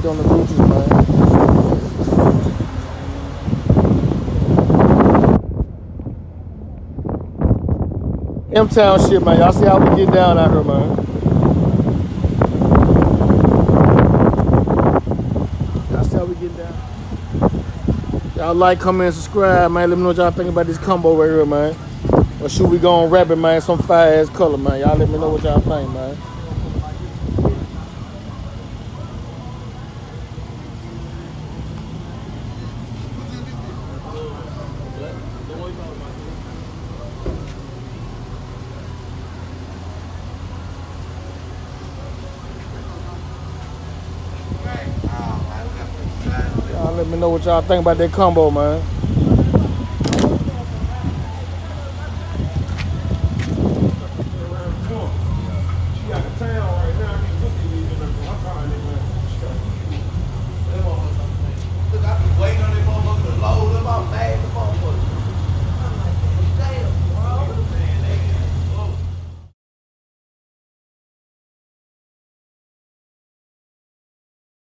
Keep on the roots, man. M-Town shit, man. Y'all see how we get down out here, man. Y'all see how we get down. Y'all like, comment, subscribe, man. Let me know what y'all think about this combo right here, man. Or should we go on rapping, man? Some fire ass color, man. Y'all let me know what y'all think, man. Y'all let me know what y'all think about that combo, man.